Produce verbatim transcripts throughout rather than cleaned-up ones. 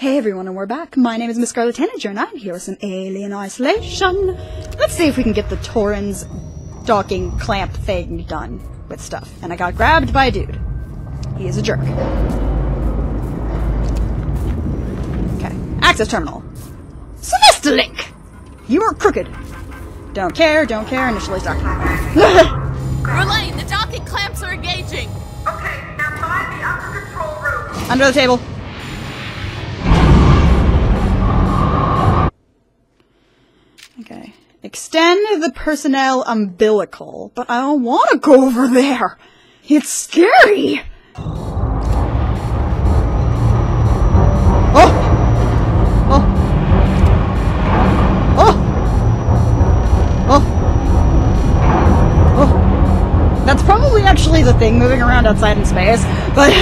Hey everyone, and we're back. My name is Miss Scarlet Tanager, and I'm here with some Alien Isolation. Let's see if we can get the Torrens docking clamp thing done with stuff. And I got grabbed by a dude. He is a jerk. Okay. Access terminal. Celesta Link! You are crooked. Don't care, don't care, initialize docking. Relaine, the docking clamps are engaging! Okay, now find the upper control room. Under the table. Okay. Extend the personnel umbilical, but I don't want to go over there. It's scary. Oh! Oh! Oh! Oh! Oh! That's probably actually the thing moving around outside in space, but...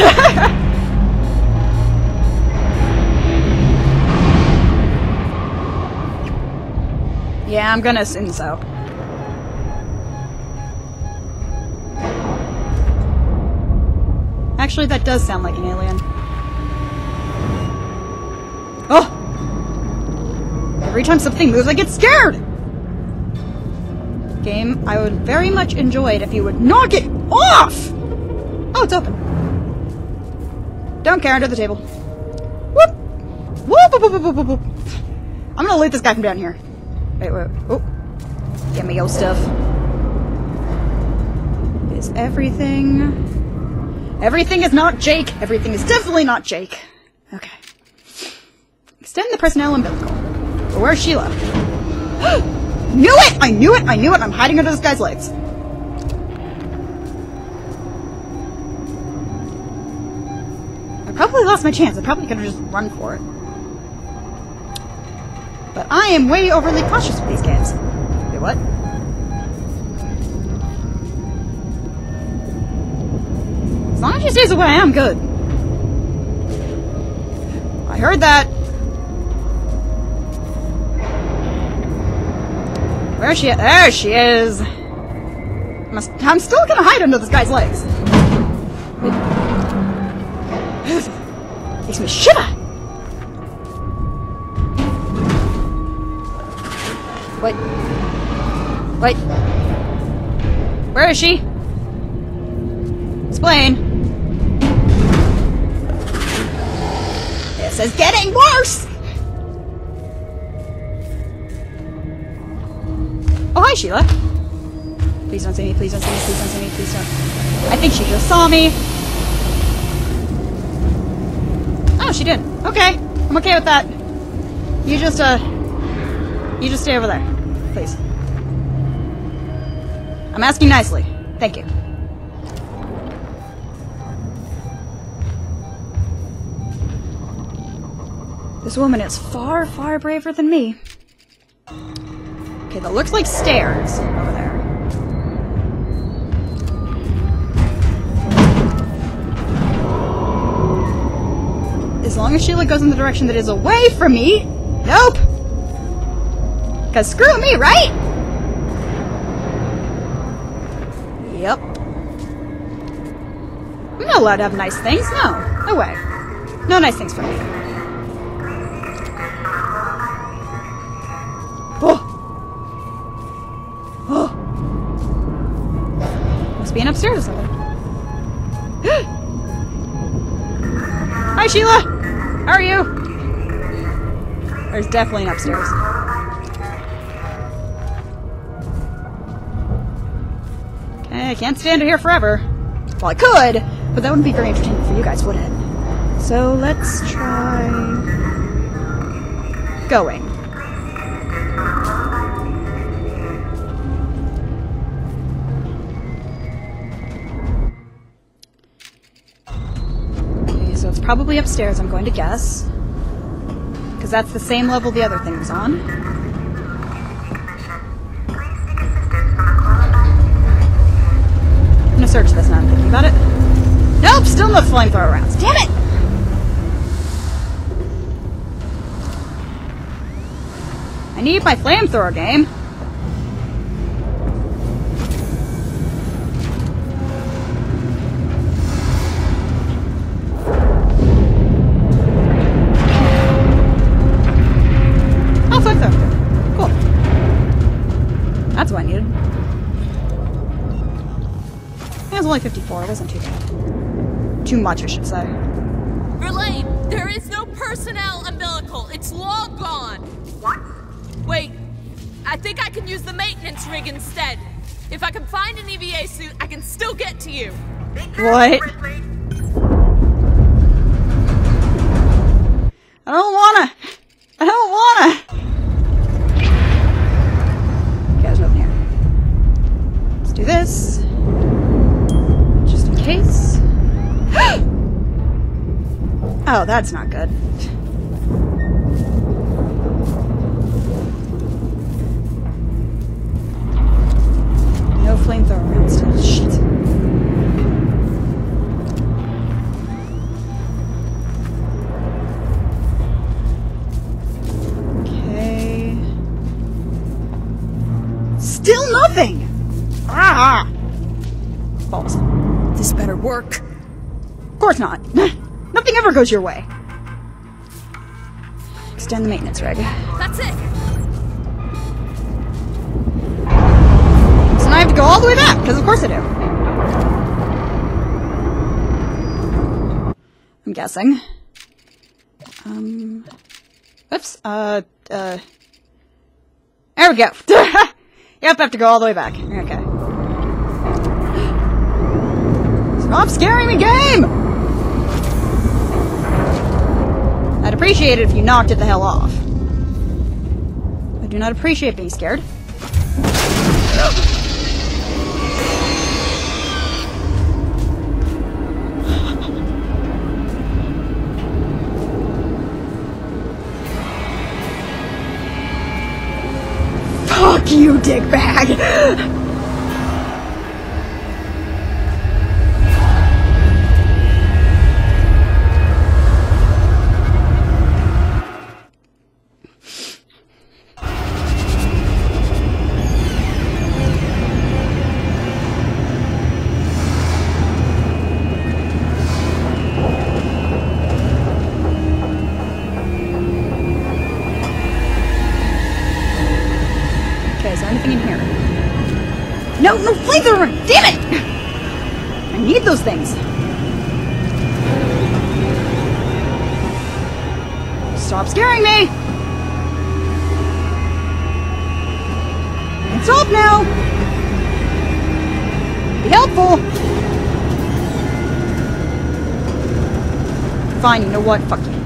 Yeah, I'm gonna assume so. Actually, that does sound like an alien. Oh! Every time something moves, I get scared! Game, I would very much enjoy it if you would knock it off! Oh, it's open. Don't care, under the table. Whoop! Whoop, whoop, whoop, whoop, whoop, whoop. I'm gonna loot this guy from down here. Wait, wait, oh. Get me your stuff. Is everything... Everything is not Jake! Everything is definitely not Jake. Okay. Extend the personnel umbilical. But where's Sheila? Knew it! I knew it! I knew it! I'm hiding under this guy's legs. I probably lost my chance. I probably could have just run for it. But I am way overly cautious with these games. Wait, what? As long as she stays away, I'm good. I heard that. Where is she at? There she is! I'm still gonna hide under this guy's legs. Makes me shiver! Wait. Wait. Where is she? Explain. This is getting worse! Oh, hi, Sheila. Please don't see me, please don't see me, please don't see me, please don't. I think she just saw me. Oh, she did. Okay. I'm okay with that. You just, uh... You just stay over there, please. I'm asking nicely. Thank you. This woman is far, far braver than me. Okay, that looks like stairs over there. As long as Sheila goes in the direction that is away from me... Nope! Cause screw me, right? Yep. I'm not allowed to have nice things. No. No way. No nice things for me. Oh! Oh! Must be an upstairs or something. Hi, Sheila! How are you? There's definitely an upstairs. I can't stand it here forever. Well, I could, but that wouldn't be very entertaining for you guys, would it? So let's try... going. Okay, so it's probably upstairs, I'm going to guess. Because that's the same level the other thing was on. I'm gonna search this now I'm thinking about it. Nope, still no flamethrower rounds. Damn it! I need my flamethrower game. only fifty-four. It wasn't too bad. Too much, I should say. Verlaine, there is no personnel umbilical. It's long gone. What? Wait, I think I can use the maintenance rig instead. If I can find an E V A suit, I can still get to you. Be careful, What? Ridley. I don't wanna. I don't wanna. Okay, there's nothing here. Let's do this. Just in case. Oh, that's not good. No flamethrower around still. Shit. Okay. Still nothing! Ah! Balls. This better work. Of course not. Nothing ever goes your way. Extend the maintenance rig. That's it. So now I have to go all the way back, because of course I do. I'm guessing. Um... Oops. Uh, uh... There we go. Yep, I have to go all the way back. Okay. Stop scaring me, game! I'd appreciate it if you knocked it the hell off. I do not appreciate being scared. Fuck you, dickbag! No, no flamethrower! Damn it! I need those things. Stop scaring me! It's off now! Be helpful! Fine, you know what? Fuck you.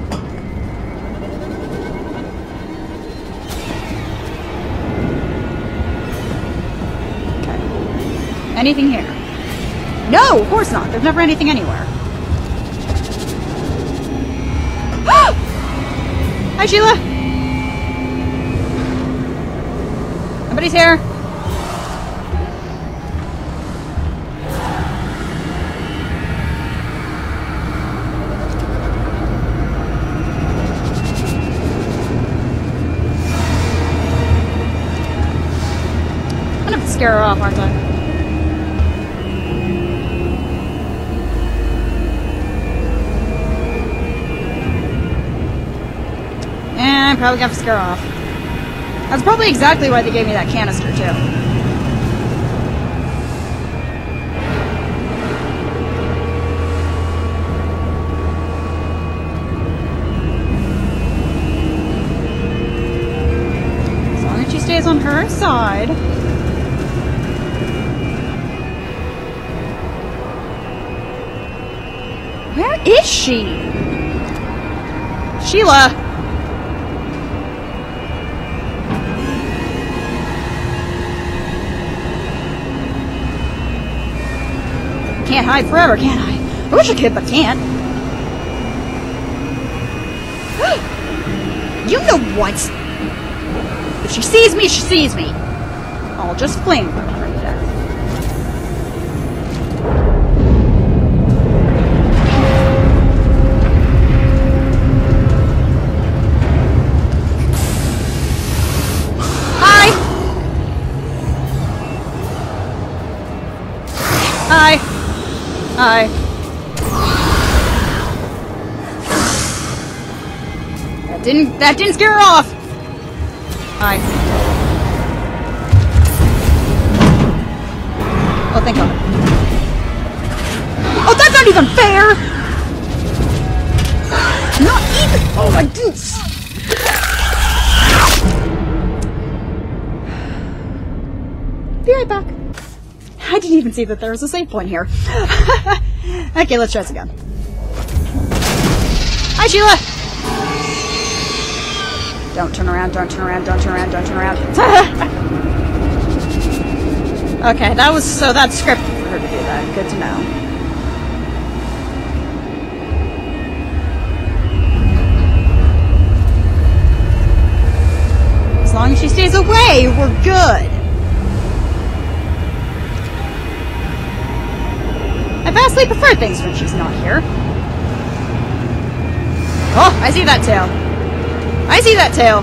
Anything here? No, of course not. There's never anything anywhere. Hi, Sheila. Nobody's here. I'm gonna have to scare her off, aren't I? I probably got to scare off. That's probably exactly why they gave me that canister, too. As long as she stays on her side. Where is she? Sheila! Can't hide forever, can I? I wish I could, but can't. You know what? If she sees me, she sees me. I'll just flame her to death. Hi! Hi! Hi. That didn't that didn't scare her off. Hi. Oh, thank God. not even fair! Not even! Oh my goodness! Be right back. I didn't even see that there was a save point here. Okay, let's try this again. Hi, Sheila! Don't turn around, don't turn around, don't turn around, don't turn around. Okay, that was... so that's scripted for her to do that. Good to know. As long as she stays away, we're good. I vastly prefer things when she's not here. Oh, I see that tail. I see that tail.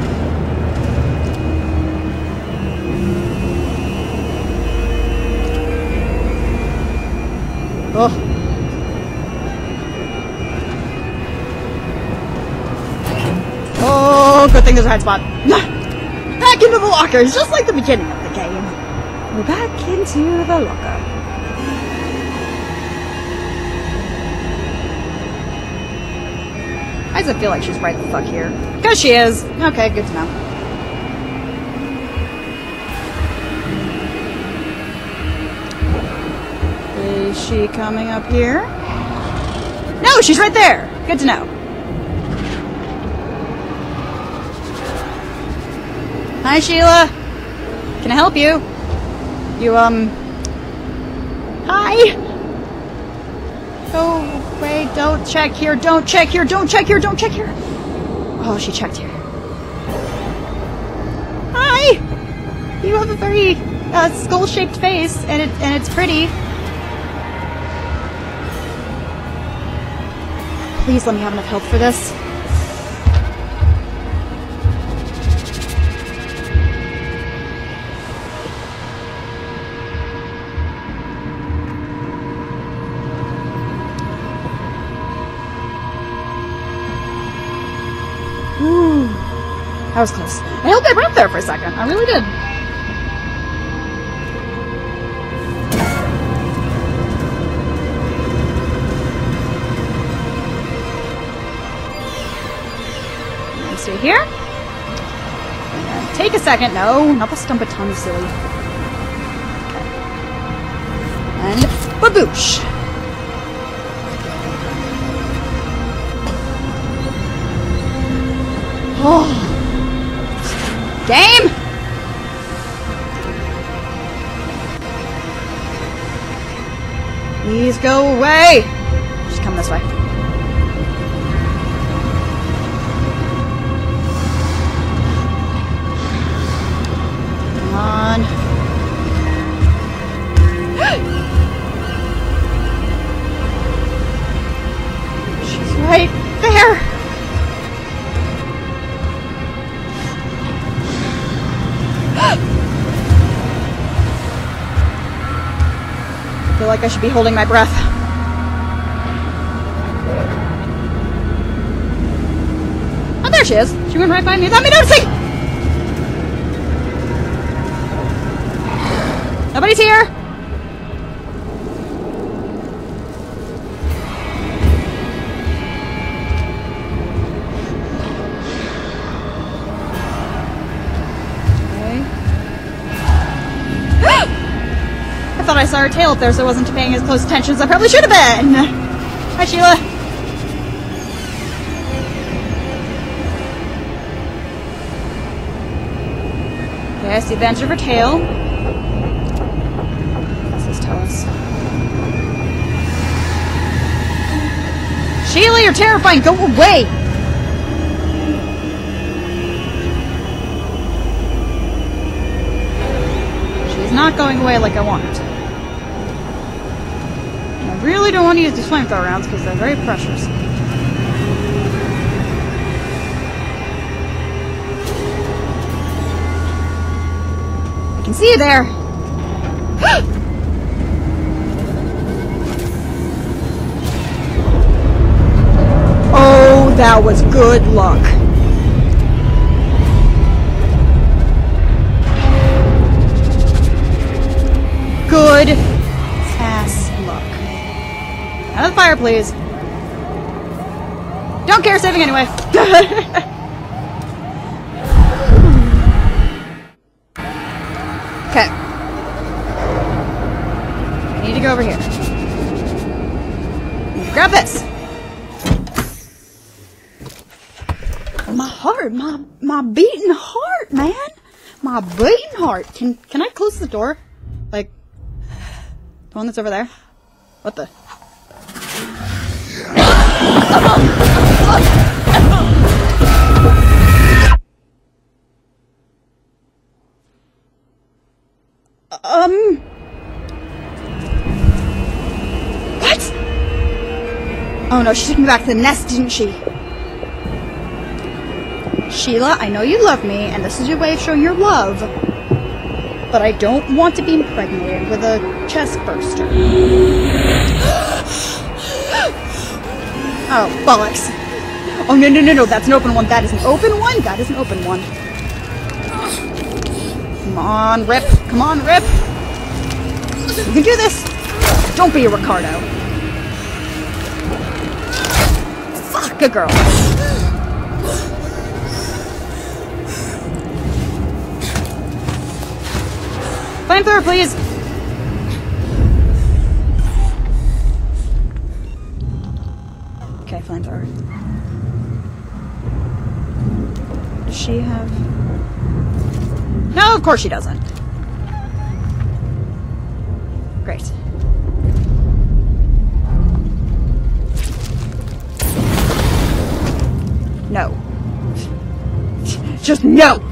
Oh. Oh, good thing there's a hide spot. Back into the lockers, just like the beginning of the game. We're back into the locker. Why does it feel like she's right the fuck here? Because she is. Okay, good to know. Is she coming up here? No, she's right there. Good to know. Hi, Sheila. Can I help you? You, um... Hi! Go away, don't check here, don't check here, don't check here, don't check here! Oh, she checked here. Hi! You have a very, uh, skull-shaped face, and, it, and it's pretty. Please let me have enough health for this. Ooh, that was close. I held my breath there for a second. I really did. Let's see here. And take a second. No, not the stump a ton, silly. Okay. And baboosh. Oh. Game! Please go away! Just come this way. Come on. She's right there! I feel like I should be holding my breath. Oh, there she is. She went right by me without me noticing! Nobody's here! I thought I saw her tail up there, so I wasn't paying as close attention as I probably should have been. Hi, Sheila. Okay, I see the edge of her tail. What's this tell us? Sheila, you're terrifying! Go away! She's not going away like I want. I really don't want to use these flamethrower rounds because they're very precious. I can see you there! Oh, that was good luck. Good ass luck. Out of the fire, please. Don't care, saving anyway. Okay. I need to go over here. I need to grab this. My heart, my my beating heart, man. My beating heart. Can can I close the door? Like the one that's over there? What the? Um. What? Oh no, she took me back to the nest, didn't she? Sheila, I know you love me, and this is your way of showing your love. But I don't want to be impregnated with a chest burster. Oh, bollocks. Oh, no, no, no, no, that's an open one. That is an open one. That is an open one. Come on, Rip. Come on, Rip. You can do this. Don't be a Ricardo. Fuck, good girl. Flamethrower, please. Okay, flamethrower. Does she have... No, of course she doesn't. Great. No. Just no!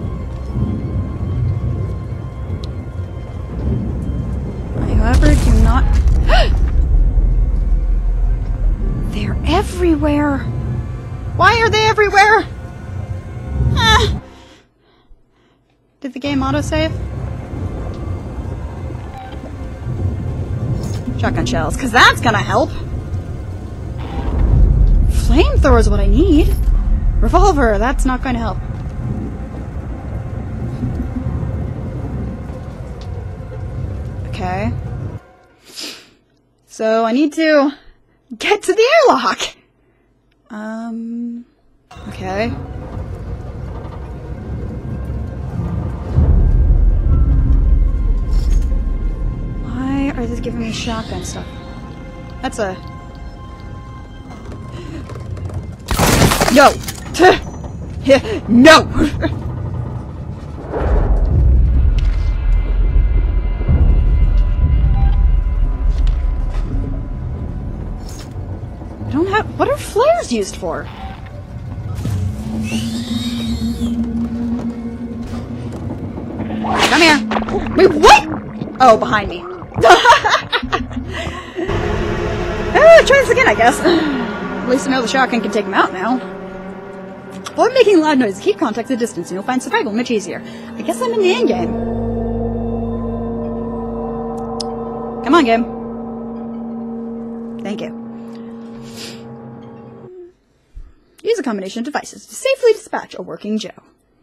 However, do not... They're everywhere! Why are they everywhere? Ah. Did the game autosave? Shotgun shells, because that's gonna help! Flamethrower is what I need! Revolver, that's not going to help. Okay. So I need to get to the airlock! Um... Okay. Why are they giving me shotgun stuff? That's a... No! No! I don't have... What are flares used for? Come here! Wait, what?! Oh, behind me. uh, try this again, I guess. At least I know the shotgun can take him out now. Avoid making loud noises. Keep contact at a distance, and you'll find survival much easier. I guess I'm in the end game. Come on, game. Thank you. Use a combination of devices to safely dispatch a working Joe.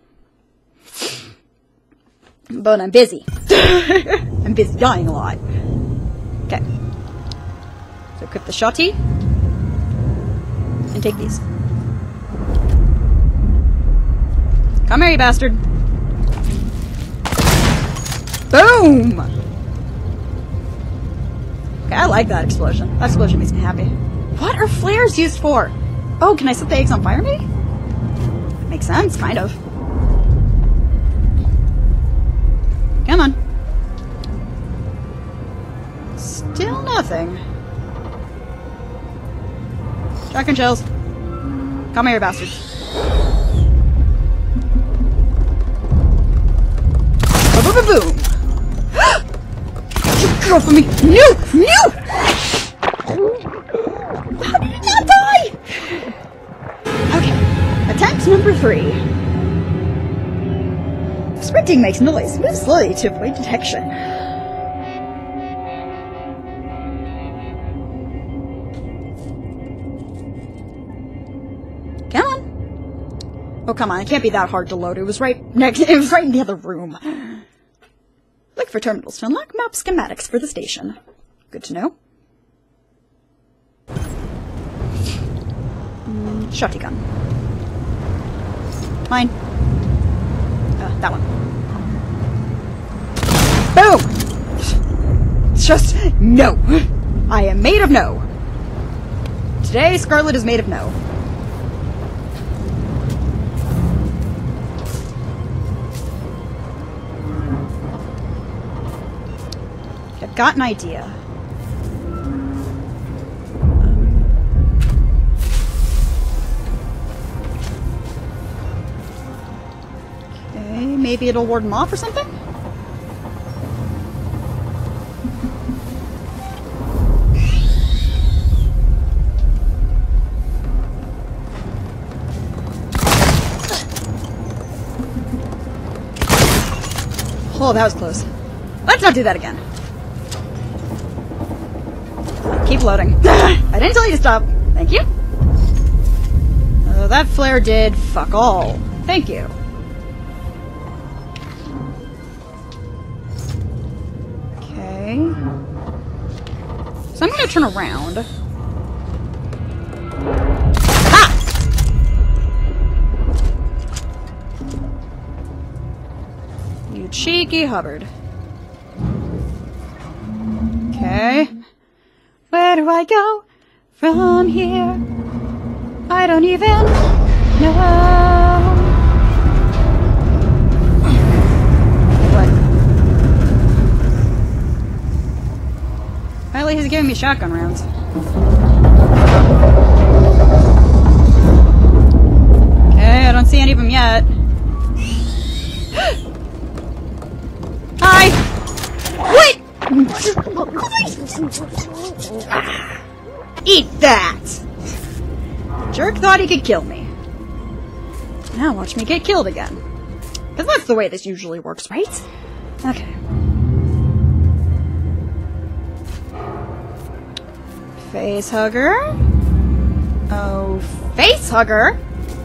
But I'm busy. I'm busy dying a lot. Okay. So equip the shotty. And take these. Come here, you bastard. Boom! Okay, I like that explosion. That explosion makes me happy. What are flares used for? Oh, can I set the eggs on fire, maybe? Makes sense, kind of. Come on. Still nothing. Shotgun shells. Come here, bastards. Boom, boom, boom. You girl for me. No! No! How did it not die? Okay. Attempt number three. Sprinting makes noise. Move slowly to avoid detection. Come on. Oh, come on. It can't be that hard to load. It was right next. It was right in the other room. Look for terminals to unlock map schematics for the station. Good to know. Shotgun. Mine. Uh, that one. Boom! Just no. I am made of no. Today, Scarlet is made of no. I've got an idea. Okay, maybe it'll ward him off or something? Oh, that was close. Let's not do that again. Keep loading. I didn't tell you to stop. Thank you. Uh, that flare did fuck all. Thank you. Okay. So I'm gonna turn around. Ah! You cheeky Hubbard. Okay. Where do I go from here? I don't even know. What? Apparently he's giving me shotgun rounds. Okay, I don't see any of them yet. Hi! What? Eat that! The jerk thought he could kill me. Now watch me get killed again. Because that's the way this usually works, right? Okay. Face hugger. Oh, face hugger?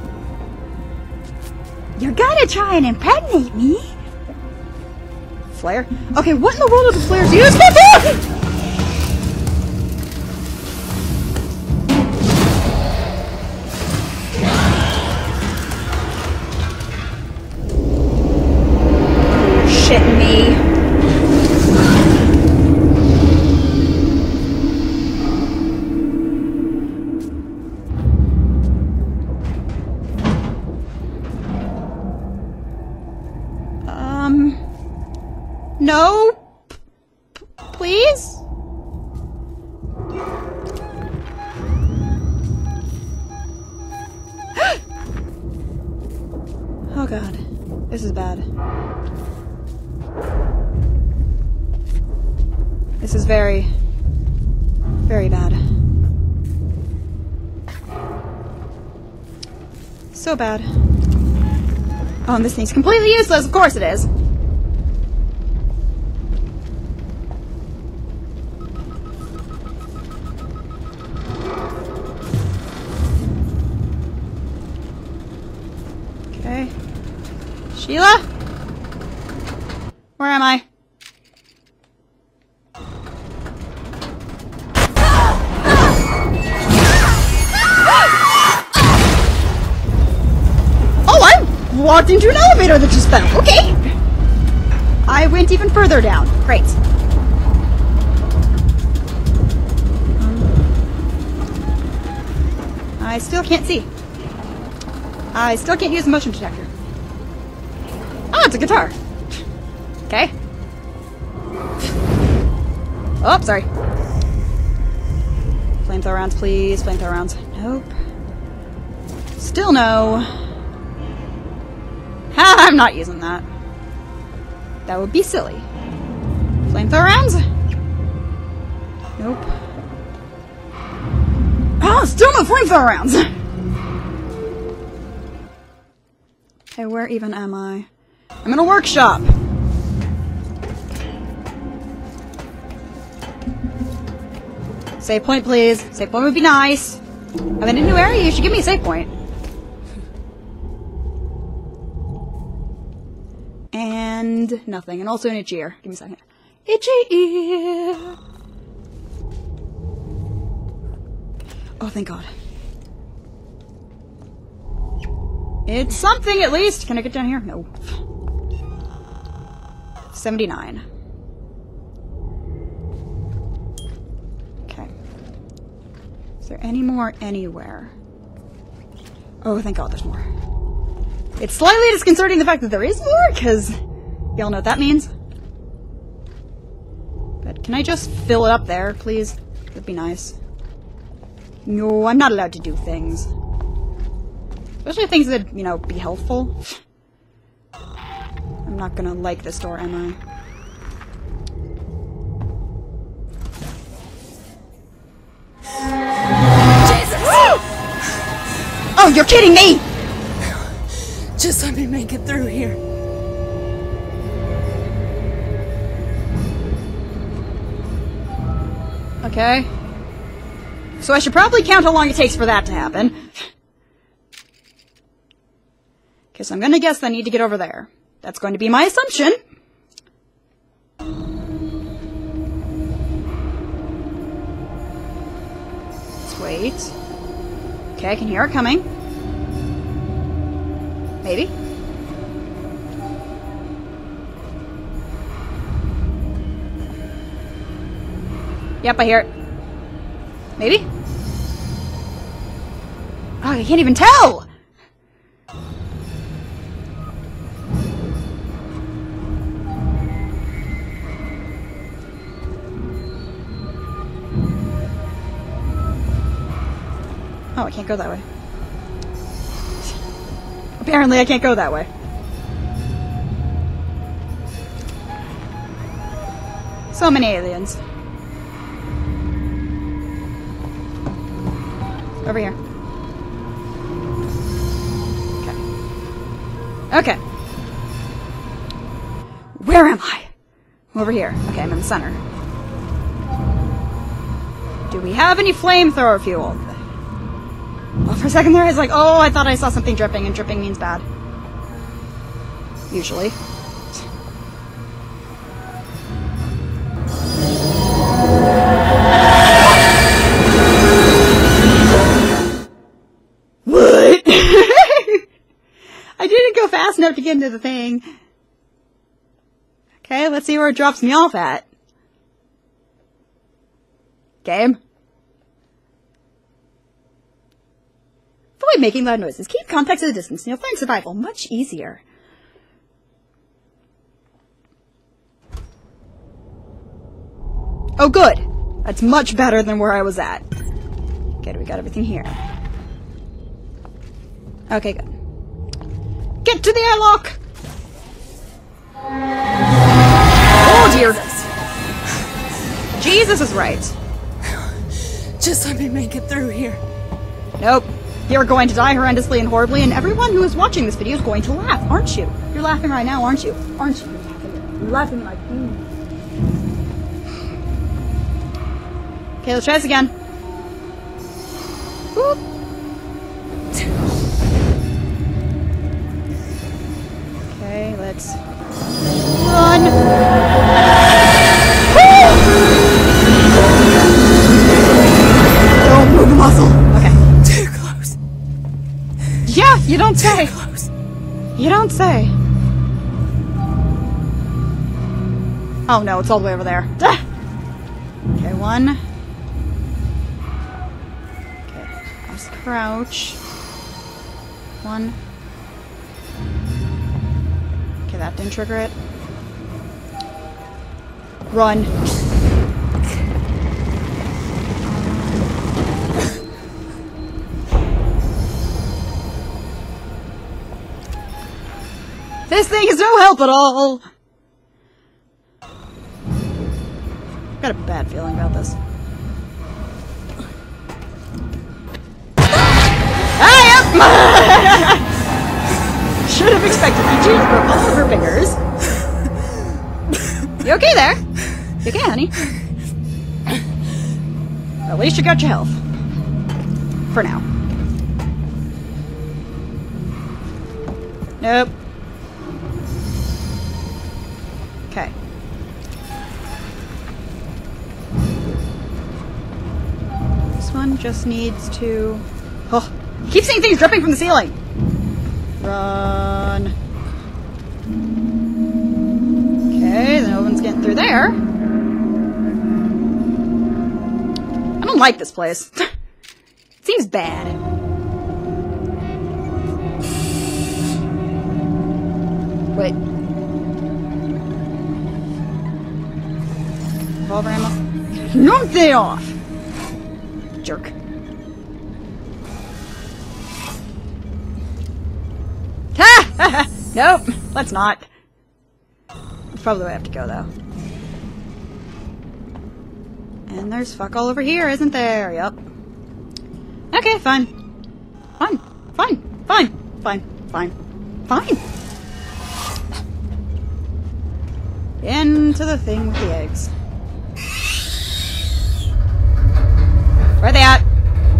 You're gonna try and impregnate me? Flare? Okay, what in the world are the flares used for? Shitting me. Um. No? P- please? Oh god. This is bad. This is very, very bad. So bad. Oh, and this thing's completely useless. Of course it is. Okay. Sheila? Where am I? Walked into an elevator that just fell. Okay. I went even further down. Great. Um, I still can't see. I still can't use the motion detector. Oh, it's a guitar. Okay. Oh, sorry. Flamethrower rounds, please. Flamethrower rounds. Nope. Still no. I'm not using that. That would be silly. Flamethrower rounds? Nope. Oh, still no flamethrower rounds! Okay, where even am I? I'm in a workshop! Save point, please. Save point would be nice. I'm in a new area, you should give me a save point. And nothing. And also an itchy ear. Give me a second. Itchy ear! Oh, thank God. It's something, at least. Can I get down here? No. seventy-nine. Okay. Is there any more anywhere? Oh, thank God there's more. It's slightly disconcerting the fact that there is more, because y'all know what that means. But can I just fill it up there, please? That'd be nice. No, I'm not allowed to do things. Especially things that, you know, be helpful. I'm not gonna like this door, am I? Jesus! Oh, you're kidding me! Just let me make it through here. Okay. So I should probably count how long it takes for that to happen. Because I'm gonna guess I need to get over there. That's going to be my assumption. Let's wait. Okay, I can hear it coming. Maybe. Yep, I hear it. Maybe? Oh, I can't even tell! Oh, I can't go that way. Apparently I can't go that way. So many aliens. Over here. Okay. Okay. Where am I? Over here. Okay, I'm in the center. Do we have any flamethrower fuel? Well, for a second there I was like, oh, I thought I saw something dripping, and dripping means bad. Usually. What? I didn't go fast enough to get into the thing. Okay, let's see where it drops me off at. Game. Avoid making loud noises. Keep contact at a distance, and you'll find survival much easier. Oh, good. That's much better than where I was at. Okay, we got everything here. Okay, good. Get to the airlock! Oh, dear. Jesus is right. Just let me make it through here. Nope. You're going to die horrendously and horribly, and everyone who is watching this video is going to laugh, aren't you? You're laughing right now, aren't you? Aren't you? You're laughing like... Mm. Okay, let's try this again. Whoop. Okay, let's... run! Don't move a muscle! Okay. Too close. Yeah, you don't say. Too close. You don't say. Oh no, it's all the way over there. Okay, one. Okay, let's crouch. One. Okay, that didn't trigger it. Run. This thing is no help at all! I've got a bad feeling about this. I am! Should have expected Eugene to grip all of her fingers. You okay there? You okay, honey? At least you got your health. For now. Nope. Okay. This one just needs to... Oh, I keep seeing things dripping from the ceiling! Run. Okay, then no one's getting through there. I don't like this place. It seems bad. Wait. Revolver ammo? Knock it off! Jerk. Ha! Nope, let's not. That's probably where I have to go, though. And there's fuck all over here, isn't there? Yep. Okay, fine. Fine. Fine. Fine. Fine. Fine. Fine. Into the thing with the eggs. Where are they at?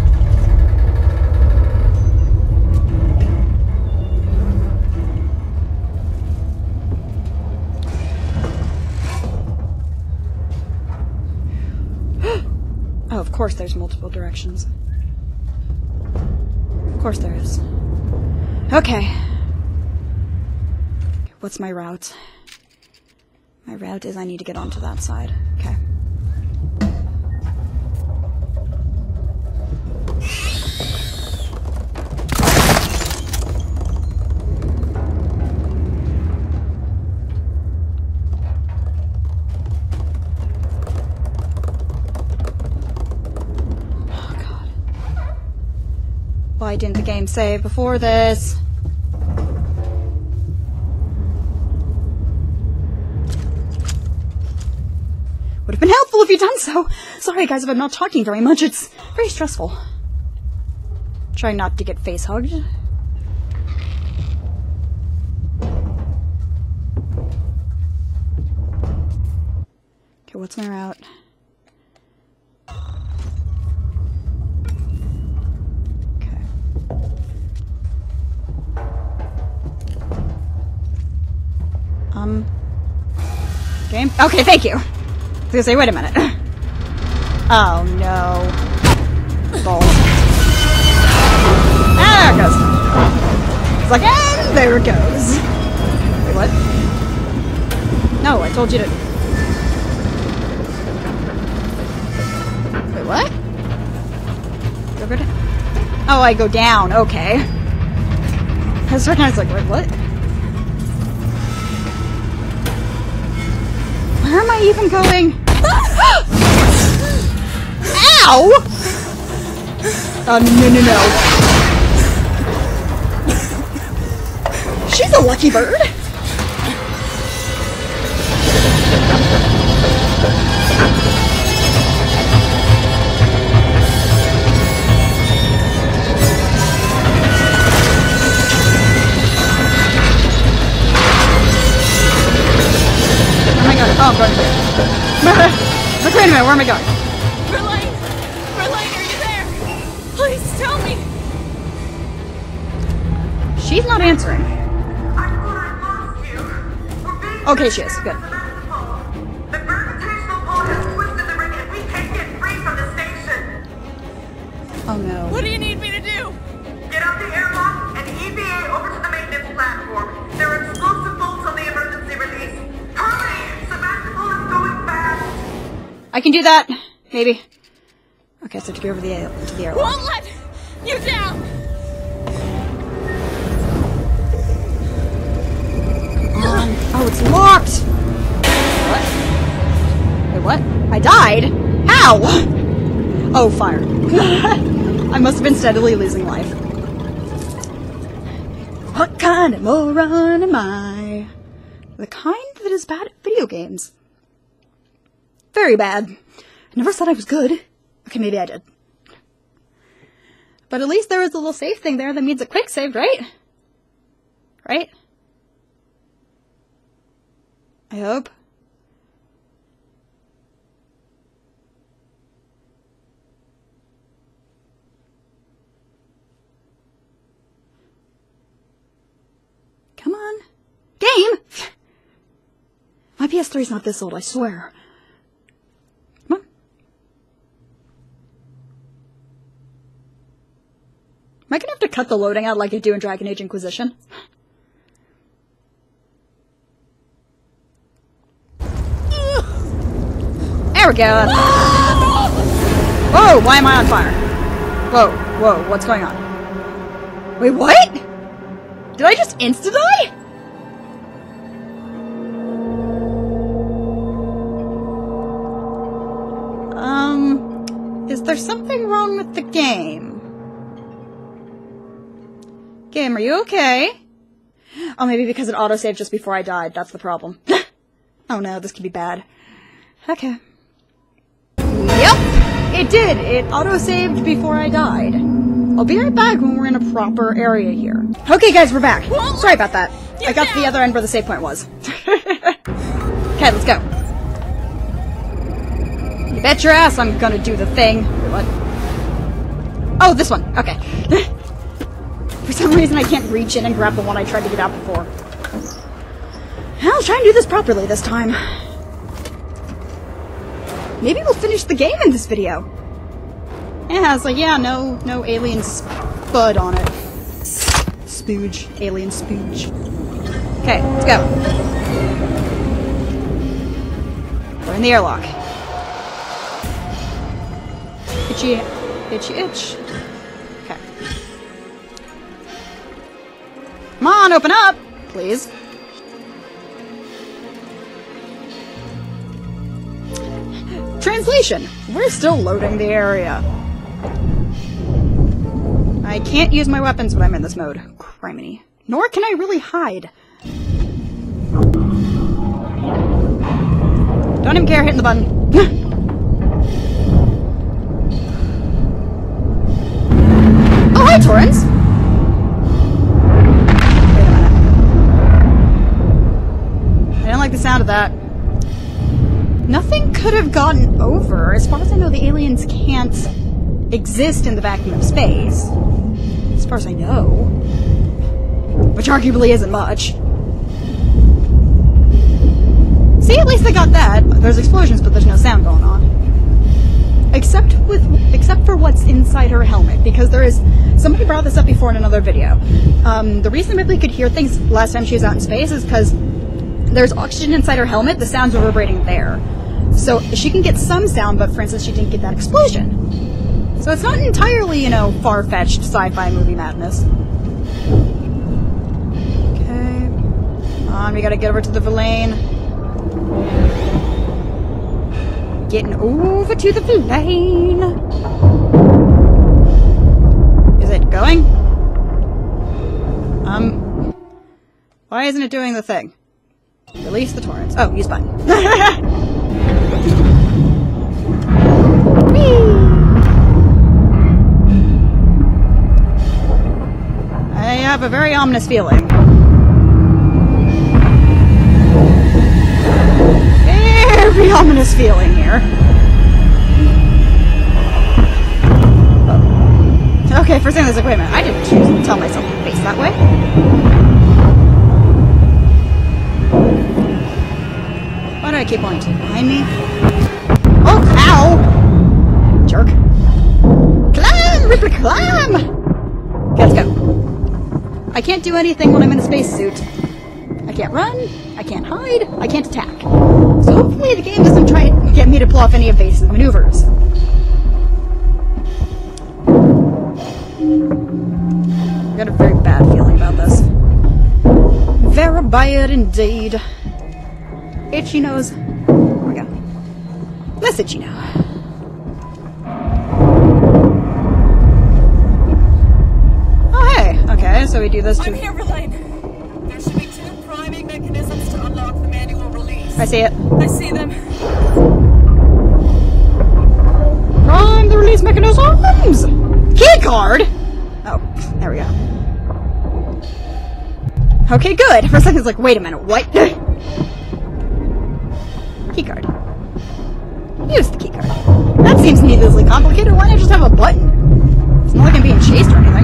Oh, of course there's multiple directions. Of course there is. Okay. What's my route? My route is I need to get onto that side. Okay. Why didn't the game save before this? Would have been helpful if you'd done so. Sorry guys if I'm not talking very much, it's very stressful. Trying not to get face hugged. Okay, what's my route? Um, game? Okay, thank you. I was gonna say, wait a minute. Oh, no. Balls. Ah, there it goes. It's like, and there it goes. Wait, what? No, I told you to... Wait, what? Go go down? Oh, I go down. Okay. I was starting, I was like, wait, what? Where am I even going? Ow! Oh, no, no, no. She's a lucky bird. Oh, I'm going here. Look, wait a minute, where am I going? Verlaine! Verlaine, are you there? Please tell me! She's not answering. I thought I lost you. We're being Okay, she is. Good. The gravitational pull has twisted the ring and we can't get free from the station. Oh, no. What do you need me to do? Get out the airlock and E V A over to the maintenance platform. There are explosive bolts on the emergency release. Hurry! Sebastopol is going fast. I can do that. Maybe. Okay, so to go over the air, to the airlock. Won't let you down! Um, oh, it's locked! What? Wait, what? I died? How? Oh, fire. I must have been steadily losing life. What kind of moron am I? The kind that is bad at video games. Very bad. I never said I was good. Okay, maybe I did. But at least there was a little save thing there that means a quick save, right? Right? I hope. Come on. Game! My P S three is not this old, I swear. Come on. Am I gonna have to cut the loading out like I do in Dragon Age Inquisition. There we go. Whoa, why am I on fire? Whoa, whoa, what's going on? Wait, what? Did I just insta-die? Um, is there something wrong with the game? Game, are you okay? Oh, maybe because it autosaved just before I died, that's the problem. Oh no, this could be bad. Okay. Yep! It did! It autosaved before I died. I'll be right back when we're in a proper area here. Okay guys, we're back. Sorry about that. I got to the other end where the save point was. Okay, let's go. You bet your ass I'm gonna do the thing. Wait, what? Oh, this one. Okay. For some reason I can't reach in and grab the one I tried to get out before. I'll try and do this properly this time. Maybe we'll finish the game in this video. Yeah, it's like, yeah, no, no alien spud on it. Spooge. Alien spooge. Okay, let's go. We're in the airlock. Itchy, itchy, itch. Okay. Come on, open up, please. Translation. We're still loading the area. I can't use my weapons when I'm in this mode. Criminy. Nor can I really hide. Don't even care hitting the button. Oh, hi, Torrens! Wait a minute. I didn't like the sound of that. Nothing could have gotten over. As far as I know, the aliens can't exist in the vacuum of space. As far as I know. Which arguably isn't much. See, at least I got that. There's explosions, but there's no sound going on. Except with, except for what's inside her helmet, because there is, somebody brought this up before in another video. Um, the reason Ripley could hear things last time she was out in space is because there's oxygen inside her helmet, the sound's reverberating there. So she can get some sound, but for instance, she didn't get that explosion. So it's not entirely, you know, far-fetched sci-fi movie madness. Okay. Come on, we gotta get over to the Verlaine. Getting over to the Verlaine. Is it going? Um. Why isn't it doing the thing? Release the torrents. Oh, use button. I have a very ominous feeling. Very ominous feeling here. Oh. Okay, first thing I was like, wait a minute, I didn't choose to tell myself to face that way. Why do I keep wanting to? Behind me? Oh, ow! Jerk. Climb, Ripley, climb! Okay, let's go. I can't do anything when I'm in a spacesuit. I can't run, I can't hide, I can't attack. So hopefully the game doesn't try to get me to pull off any evasive maneuvers. I got a very bad feeling about this. Very bad indeed. Itchy nose. There we go. Less itchy now. Oh hey! Okay, so we do this to... I'm here, Verlaine. There should be two priming mechanisms to unlock the manual release. I see it. I see them. Prime the release mechanisms! Key card! Oh, there we go. Okay, good. For a second, it's like, wait a minute, what? Keycard. Use the keycard. That seems needlessly complicated. Why not just have a button? It's not like I'm being chased or anything.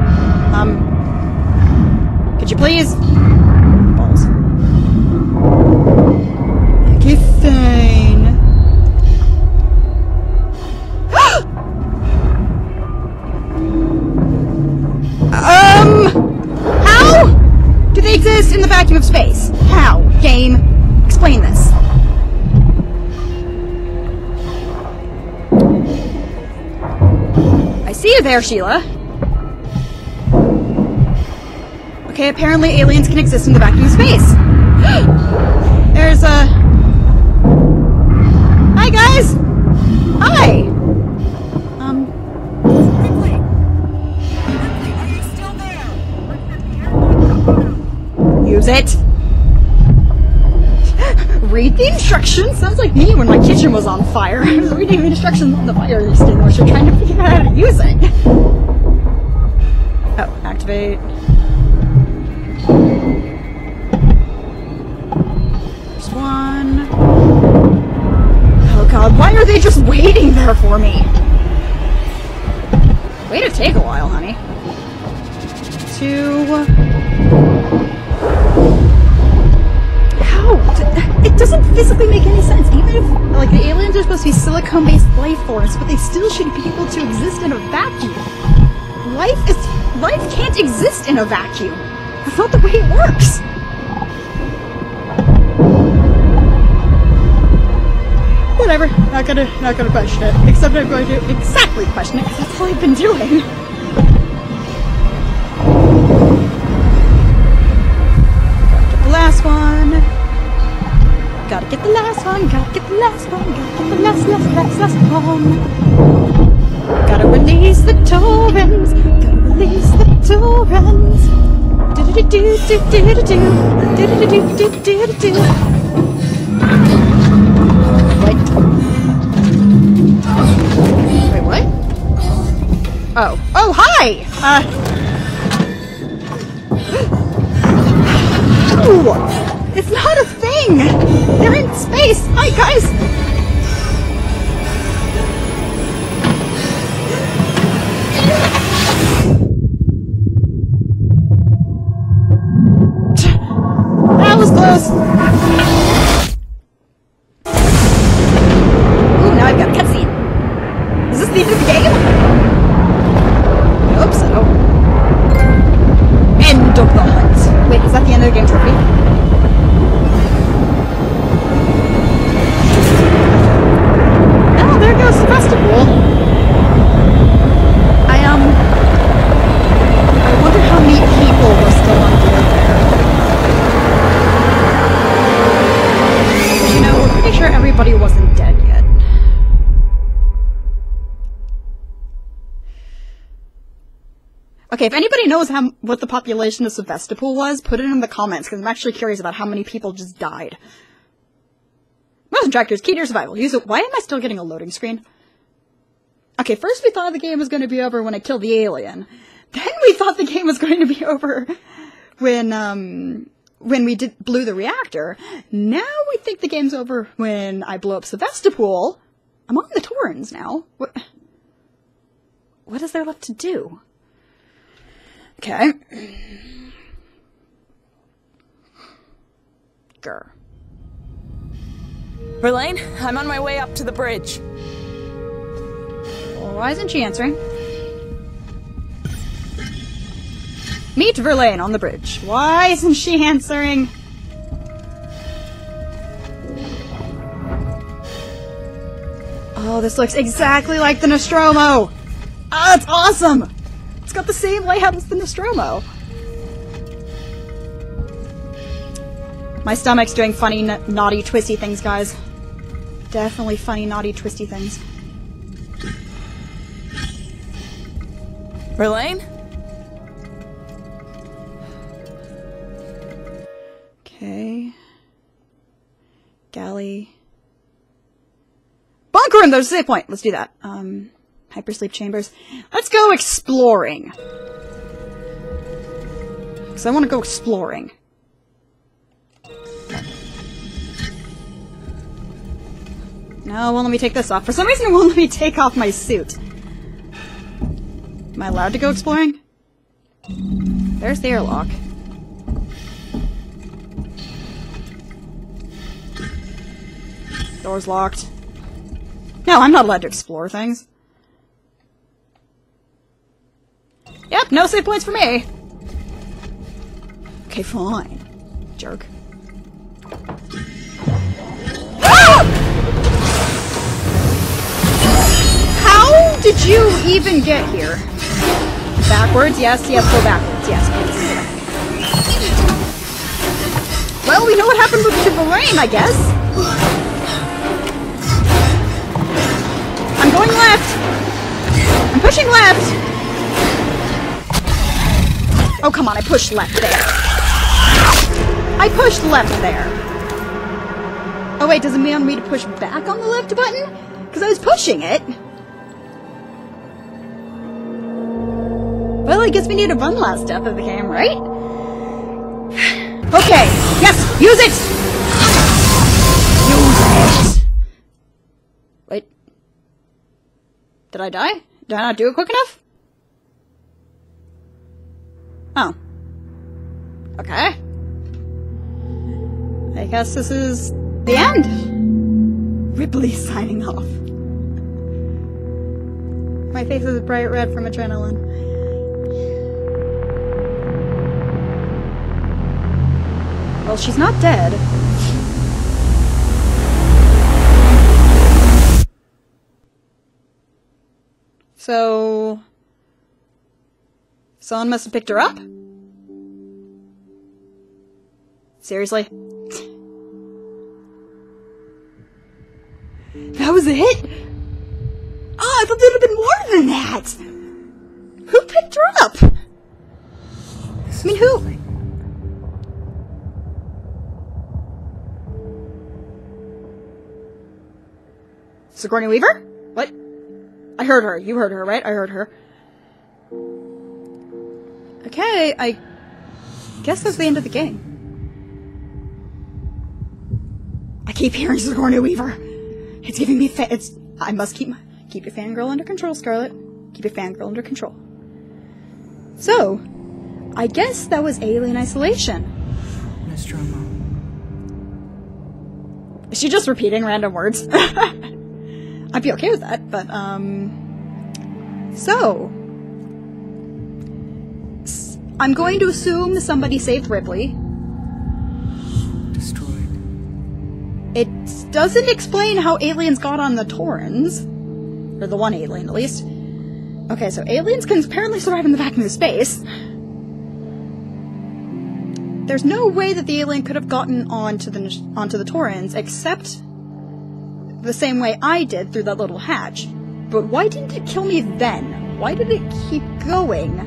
Um, could you please? Balls. Okay, fine. exist in the vacuum of space? How? Game? Explain this. I see you there, Sheila. Okay, apparently aliens can exist in the vacuum of space. There's a... Hi, guys! Hi! Um... Ripley! Ripley, are you still there? Use it! Read the instructions! Sounds like me when my kitchen was on fire. I was reading the instructions on the fire extinguisher, trying to figure out how to use it. Oh, activate. There's one. Oh god, why are they just waiting there for me? Way to take a while, honey. Two... How? It doesn't physically make any sense. Even if, like, the aliens are supposed to be silicone-based life forms, but they still should be able to exist in a vacuum. Life is... Life can't exist in a vacuum. That's not the way it works. Whatever. Not gonna, not gonna question it. Except I'm going to exactly question it, because that's all I've been doing. Gotta get the last one. Gotta get the last one. Gotta get the last one. Gotta get the last, last, last, last one. Gotta release the torrents. Gotta release the torrents. Do do do do do do do do do do do do do. What? Wait, what? Oh. Oh, hi! Uh... Ooh, it's not a thing! They're in space! Hi, guys! That was close! Ooh, now I've got a cutscene. Is this the end of the game? I hope so. End of the hunt. Wait, is that the end of the game trophy? Oh, there goes Sevastopol. I, um... I wonder how many people were still on board there. You know, we're pretty sure everybody wasn't dead yet. Okay, if anybody knows how what the population of Sevastopol was, put it in the comments, because I'm actually curious about how many people just died. Motion trackers, key to your survival. Use it. Why am I still getting a loading screen? Okay, first we thought the game was going to be over when I killed the alien. Then we thought the game was going to be over when, um... when we did blew the reactor. Now we think the game's over when I blow up Sevastopol. I'm on the Torrens now. What? What is there left to do? Okay. Grr. Verlaine, I'm on my way up to the bridge. Well, why isn't she answering? Meet Verlaine on the bridge. Why isn't she answering? Oh, this looks exactly like the Nostromo! Ah, it's awesome! It's got the same layout as the Nostromo. My stomach's doing funny, naughty, twisty things, guys. Definitely funny, naughty, twisty things. Verlaine? Okay. Galley. Bunker room! There's a save point! Let's do that. Um, hypersleep chambers. Let's go exploring! Because I want to go exploring. No, it won't let me take this off. For some reason it won't let me take off my suit. Am I allowed to go exploring? There's the airlock. Door's locked. No, I'm not allowed to explore things. Yep, no save points for me. Okay, fine. Jerk. Ah! How did you even get here? Backwards? Yes, yes, go backwards. Yes, please. Well, we know what happened with Triple Rain, I guess. I'm going left. I'm pushing left. Oh, come on, I pushed left there. I pushed left there. Oh, wait, does it mean me to push back on the left button? Because I was pushing it. Well, I guess we need to run last step of the game, right? Okay, yes, use it! Use it! Wait. Did I die? Did I not do it quick enough? Oh. Okay. I guess this is the end. Ripley signing off. My face is bright red from adrenaline. Well, she's not dead. So... someone must have picked her up? Seriously? That was it? Oh, I thought there'd have been more than that! Who picked her up? I mean, who... Sigourney Weaver? What? I heard her. You heard her, right? I heard her. Okay, I guess that's the end of the game. I keep hearing Sigourney Weaver. It's giving me fa- it's- I must keep my- keep your fangirl under control, Scarlet. Keep your fangirl under control. So, I guess that was Alien Isolation. Nostromo. Is she just repeating random words? I'd be okay with that, but, um... So... I'm going to assume somebody saved Ripley. Destroyed. It doesn't explain how aliens got on the Torrens. Or the one alien, at least. Okay, so aliens can apparently survive in the vacuum of space. There's no way that the alien could have gotten onto the onto the Torrens, except the same way I did, through that little hatch. But why didn't it kill me then? Why did it keep going?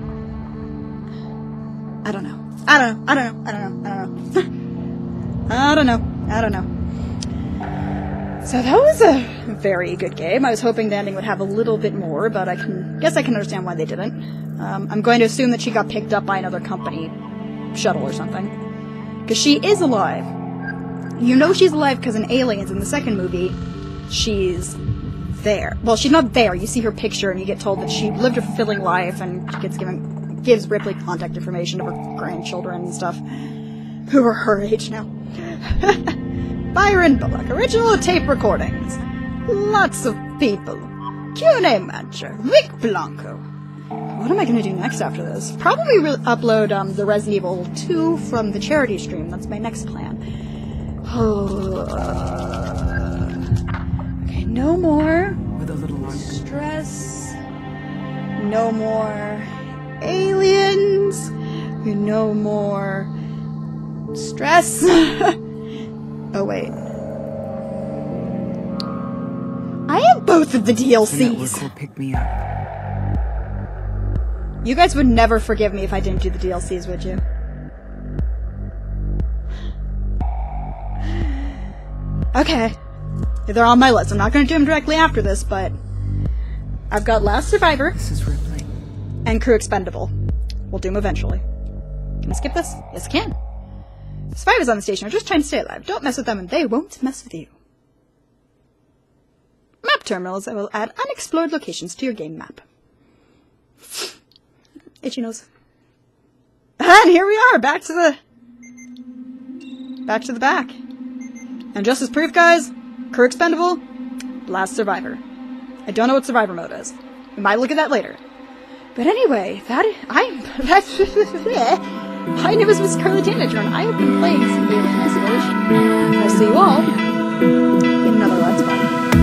I don't know. I don't know. I don't know. I don't know. I don't know. I don't know. I don't know. So that was a very good game. I was hoping the ending would have a little bit more, but I can guess I can understand why they didn't. Um, I'm going to assume that she got picked up by another company shuttle or something. Because she is alive. You know she's alive because in Aliens, in the second movie, she's there. Well, she's not there. You see her picture and you get told that she lived a fulfilling life and she gets given, gives Ripley contact information of her grandchildren and stuff, who are her age now. Byron Bullock, original tape recordings. Lots of people. Q and A manager, Rick Blanco. What am I going to do next after this? Probably re upload um, the Resident Evil two from the charity stream. That's my next plan. Okay, no more With a little stress. No more aliens. No more stress. Oh, wait. I have both of the D L The network Cs. will pick me up. You guys would never forgive me if I didn't do the D L Cs, would you? Okay. They're on my list. I'm not going to do them directly after this, but I've got Last Survivor This is Ripley. and Crew Expendable. We'll do them eventually. Can I skip this? Yes, I can. The survivors on the station are just trying to stay alive. Don't mess with them and they won't mess with you. Map terminals that will add unexplored locations to your game map. Itchy nose. And here we are, back to the... Back to the back. And just as proof, guys, Crew Expendable, Last Survivor. I don't know what Survivor mode is. We might look at that later. But anyway, that... I... That's... Hi, name is Miss Scarlet Tanager, and I have been playing some Alien Isolation. I'll see you all in another Let's Play.